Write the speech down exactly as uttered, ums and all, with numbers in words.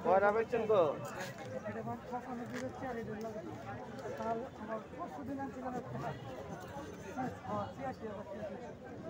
কয়টা বেচছেন গো? এটা আমার ছশো দিচ্ছি আর এটা লাগে কাল আমার পরশু দিন আনছিলাম একটা হ্যাঁ ছিয়াশি হাজার ছিয়াশি